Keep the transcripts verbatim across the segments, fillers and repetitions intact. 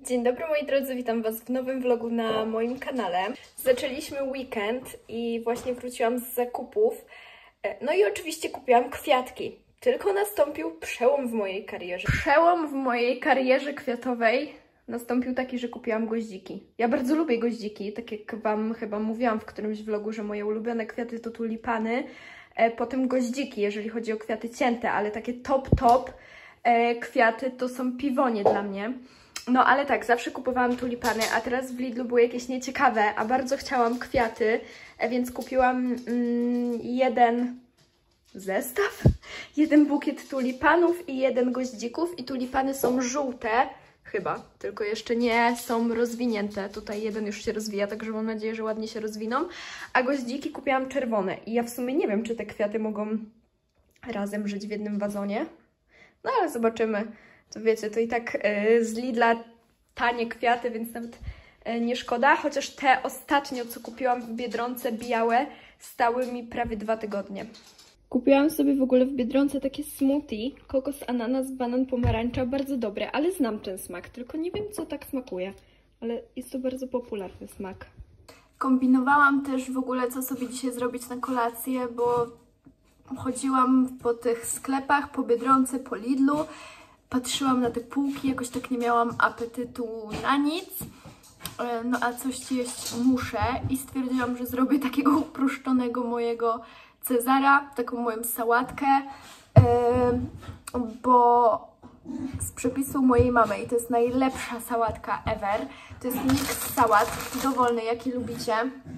Dzień dobry moi drodzy, witam Was w nowym vlogu na moim kanale. Zaczęliśmy weekend i właśnie wróciłam z zakupów. No i oczywiście kupiłam kwiatki. Tylko nastąpił przełom w mojej karierze. Przełom w mojej karierze kwiatowej nastąpił taki, że kupiłam goździki. Ja bardzo lubię goździki, tak jak Wam chyba mówiłam w którymś vlogu, że moje ulubione kwiaty to tulipany, potem goździki, jeżeli chodzi o kwiaty cięte, ale takie top top kwiaty to są piwonie dla mnie. No ale tak, zawsze kupowałam tulipany, a teraz w Lidlu były jakieś nieciekawe, a bardzo chciałam kwiaty, więc kupiłam mm, jeden zestaw, jeden bukiet tulipanów i jeden goździków. I tulipany są żółte, chyba, tylko jeszcze nie są rozwinięte. Tutaj jeden już się rozwija, także mam nadzieję, że ładnie się rozwiną. A goździki kupiłam czerwone i ja w sumie nie wiem, czy te kwiaty mogą razem żyć w jednym wazonie. No ale zobaczymy. To wiecie, to i tak yy, z Lidla tanie kwiaty, więc nawet yy, nie szkoda. Chociaż te ostatnio, co kupiłam w Biedronce białe, stały mi prawie dwa tygodnie. Kupiłam sobie w ogóle w Biedronce takie smoothie, kokos, ananas, banan, pomarańcza, bardzo dobre, ale znam ten smak, tylko nie wiem, co tak smakuje, ale jest to bardzo popularny smak. Kombinowałam też w ogóle, co sobie dzisiaj zrobić na kolację, bo chodziłam po tych sklepach, po Biedronce, po Lidlu, patrzyłam na te półki, jakoś tak nie miałam apetytu na nic, no a coś jeść muszę i stwierdziłam, że zrobię takiego uproszczonego mojego Cezara, taką moją sałatkę, bo z przepisu mojej mamy, i to jest najlepsza sałatka ever, to jest miks sałat, dowolny, jaki lubicie,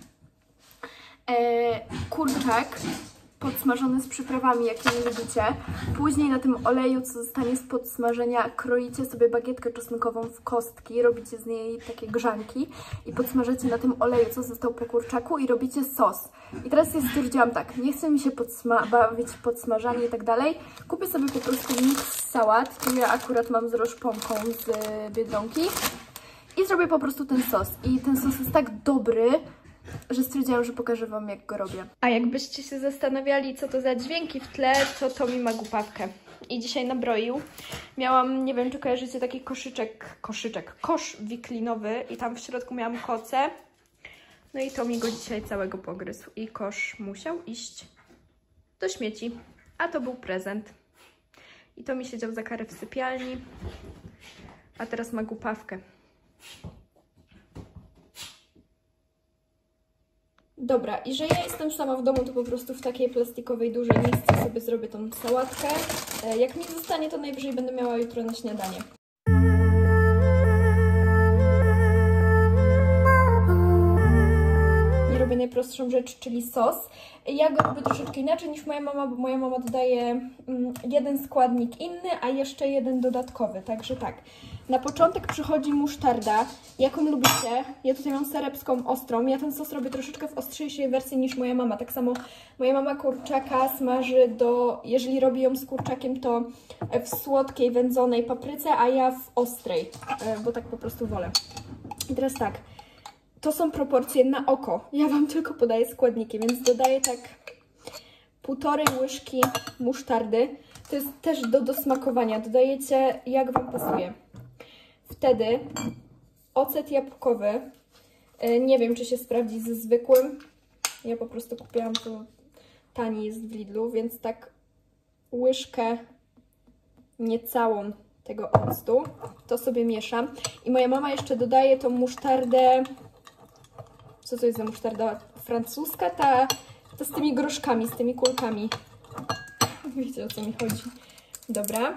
kurczak podsmażony z przyprawami, jakie nie lubicie. Później na tym oleju, co zostanie z podsmażenia, kroicie sobie bagietkę czosnkową w kostki, robicie z niej takie grzanki i podsmażycie na tym oleju, co został po kurczaku, i robicie sos. I teraz ja stwierdziłam tak, nie chce mi się podsma bawić podsmażanie i tak dalej. Kupię sobie po prostu miks sałat, który ja akurat mam z roszponką z Biedronki, i zrobię po prostu ten sos. I ten sos jest tak dobry, że stwierdziłam, że pokażę Wam, jak go robię. A jakbyście się zastanawiali, co to za dźwięki w tle, to to mi ma głupawkę. I dzisiaj nabroił. Miałam, nie wiem, czy kojarzycie taki koszyczek, koszyczek, kosz wiklinowy i tam w środku miałam koce. No i to mi go dzisiaj całego pogryzł. I kosz musiał iść do śmieci. A to był prezent. I to mi siedział za karę w sypialni. A teraz ma głupawkę. Dobra, i że ja jestem sama w domu, to po prostu w takiej plastikowej dużej misce sobie zrobię tą sałatkę. Jak mi zostanie, to najwyżej będę miała jutro na śniadanie. I robię najprostszą rzecz, czyli sos. Ja go robię troszeczkę inaczej niż moja mama, bo moja mama dodaje jeden składnik inny, a jeszcze jeden dodatkowy, także tak. Na początek przychodzi musztarda, jaką lubicie. Ja tutaj mam serebską ostrą. Ja ten sos robię troszeczkę w ostrzejszej wersji niż moja mama. Tak samo moja mama kurczaka smaży do, jeżeli robi ją z kurczakiem, to w słodkiej, wędzonej papryce, a ja w ostrej, bo tak po prostu wolę. I teraz tak, to są proporcje na oko. Ja Wam tylko podaję składniki, więc dodaję tak półtorej łyżki musztardy. To jest też do dosmakowania. Dodajecie, jak Wam pasuje. Wtedy ocet jabłkowy, nie wiem, czy się sprawdzi ze zwykłym, ja po prostu kupiłam, to tani jest w Lidlu, więc tak łyżkę niecałą tego octu, to sobie mieszam. I moja mama jeszcze dodaje tą musztardę, co to jest za musztarda francuska, ta, ta z tymi groszkami, z tymi kulkami. Wiecie, o co mi chodzi. Dobra.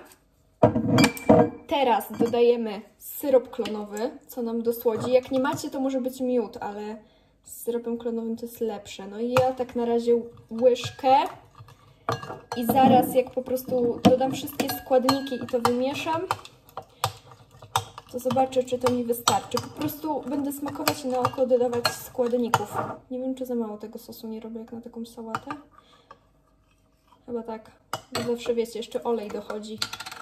Teraz dodajemy syrop klonowy, co nam dosłodzi. Jak nie macie, to może być miód, ale z syropem klonowym to jest lepsze. No i ja tak na razie łyżkę i zaraz, jak po prostu dodam wszystkie składniki i to wymieszam, to zobaczę, czy to mi wystarczy. Po prostu będę smakować i na oko dodawać składników. Nie wiem, czy za mało tego sosu nie robię, jak na taką sałatę. Chyba tak. Bo zawsze wiecie, jeszcze olej dochodzi.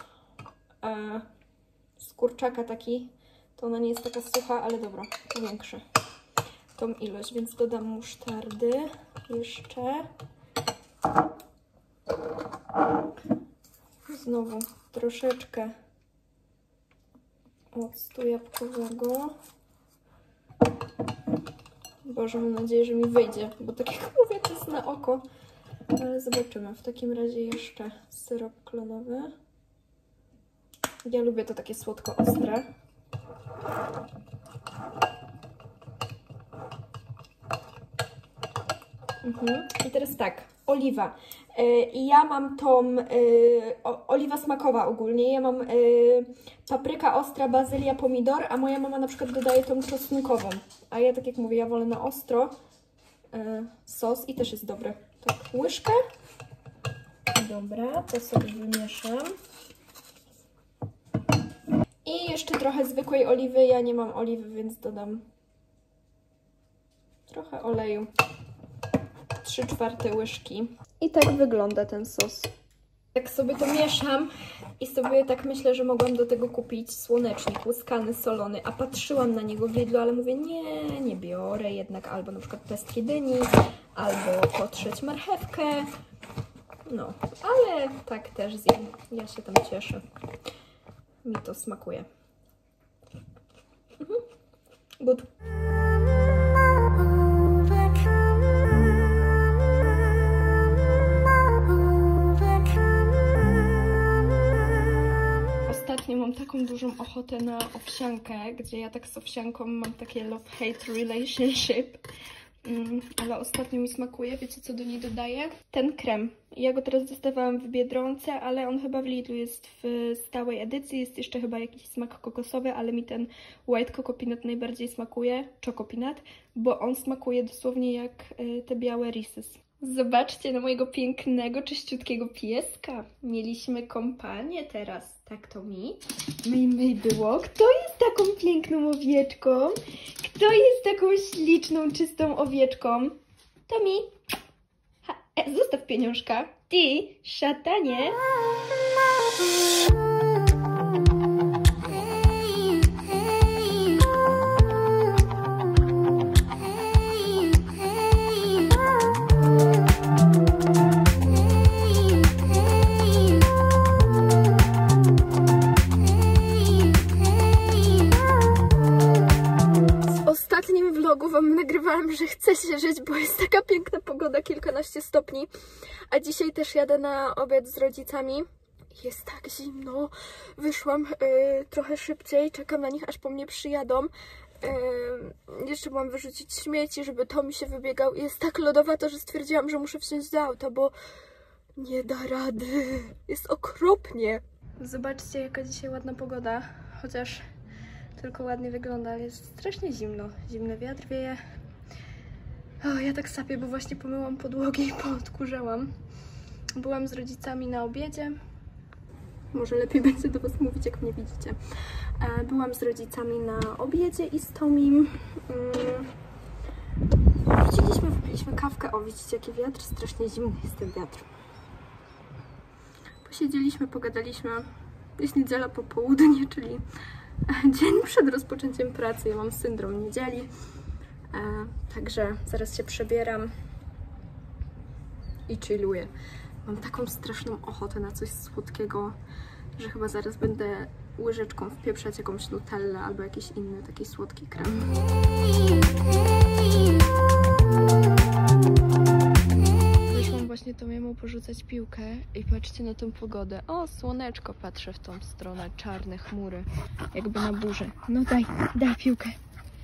A z kurczaka taki, to ona nie jest taka sucha, ale dobra, powiększę tą ilość, więc dodam musztardy jeszcze. Znowu troszeczkę octu jabłkowego. Boże, mam nadzieję, że mi wyjdzie, bo tak jak mówię, to jest na oko. Ale zobaczymy. W takim razie jeszcze syrop klonowy. Ja lubię to takie słodko-ostre. Mhm. I teraz tak, oliwa. I ja mam tą y, o, oliwa smakowa ogólnie. Ja mam y, papryka ostra, bazylia, pomidor, a moja mama na przykład dodaje tą czosnkową. A ja, tak jak mówię, ja wolę na ostro y, sos i też jest dobry. Tak, łyżkę. Dobra, to sobie wymieszam. I jeszcze trochę zwykłej oliwy. Ja nie mam oliwy, więc dodam trochę oleju. trzy czwarte łyżki. I tak wygląda ten sos. Tak sobie to mieszam i sobie tak myślę, że mogłam do tego kupić słonecznik łyskany, solony, a patrzyłam na niego w Lidlu, ale mówię, nie, nie biorę jednak, albo na przykład pestki dyni, albo potrzeć marchewkę. No, ale tak też zjem. Ja się tam cieszę. Mi to smakuje. Mhm. Good. Ostatnio mam taką dużą ochotę na owsiankę, gdzie ja tak z owsianką mam takie love-hate relationship. Mm, ale ostatnio mi smakuje. Wiecie, co do niej dodaję? Ten krem. Ja go teraz dostawałam w Biedronce, ale on chyba w Lidlu jest w stałej edycji. Jest jeszcze chyba jakiś smak kokosowy, ale mi ten white coco peanut najbardziej smakuje. Choco peanut, bo on smakuje dosłownie jak y, te białe Reese's. Zobaczcie na mojego pięknego, czyściutkiego pieska. Mieliśmy kompanię teraz. Tak to mi. My, my było. Kto jest taką piękną owieczką? Kto jest taką śliczną, czystą owieczką? To mi. Ha, e, zostaw pieniążka. Ty, szatanie. Wam nagrywałam, że chce się żyć, bo jest taka piękna pogoda, kilkanaście stopni, a dzisiaj też jadę na obiad z rodzicami. Jest tak zimno, wyszłam y, trochę szybciej, czekam na nich, aż po mnie przyjadą. Y, jeszcze mam wyrzucić śmieci, żeby to mi się wybiegał. Jest tak lodowato, że stwierdziłam, że muszę wsiąść do auta, bo nie da rady. Jest okropnie. Zobaczcie, jaka dzisiaj ładna pogoda, chociaż tylko ładnie wygląda, ale jest strasznie zimno. Zimny wiatr wieje. O, ja tak sapię, bo właśnie pomyłam podłogi i poodkurzałam. Byłam z rodzicami na obiedzie. Może lepiej będzie do Was mówić, jak mnie widzicie. Byłam z rodzicami na obiedzie i z Tomim. Wróciliśmy, wypiliśmy kawkę. O, widzicie, jaki wiatr? Strasznie zimny jest ten wiatr. Posiedzieliśmy, pogadaliśmy. Jest niedziela po południe, czyli dzień przed rozpoczęciem pracy. Ja mam syndrom niedzieli, e, także zaraz się przebieram i chilluję. Mam taką straszną ochotę na coś słodkiego, że chyba zaraz będę łyżeczką wpieprzać jakąś nutellę albo jakiś inny taki słodki krem. Wyszłam właśnie Tomiemu porzucać piłkę i patrzcie na tą pogodę. O, słoneczko, patrzę w tą stronę, czarne chmury, jakby na burzę. No daj, daj piłkę.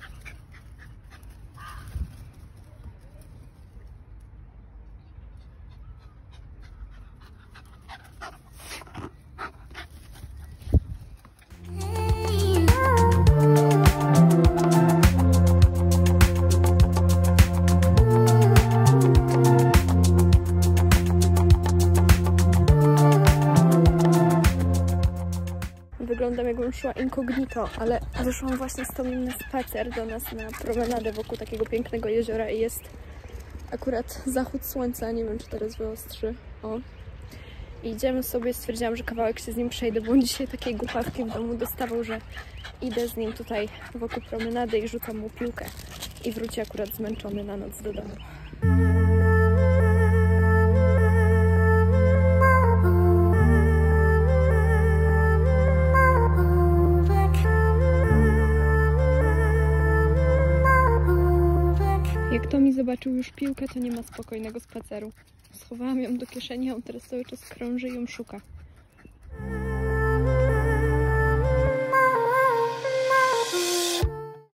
Wyglądam, jakbym szła incognito, ale wyszłam właśnie z Tomim na spacer do nas na promenadę wokół takiego pięknego jeziora i jest akurat zachód słońca, nie wiem, czy teraz wyostrzy. O. I idziemy sobie, stwierdziłam, że kawałek się z nim przejdę, bo on dzisiaj takiej głupawki w domu dostawał, że idę z nim tutaj wokół promenady i rzucam mu piłkę i wróci akurat zmęczony na noc do domu. Jak Tomi zobaczył już piłkę, to nie ma spokojnego spaceru. Schowałam ją do kieszeni, a on teraz cały czas krąży i ją szuka.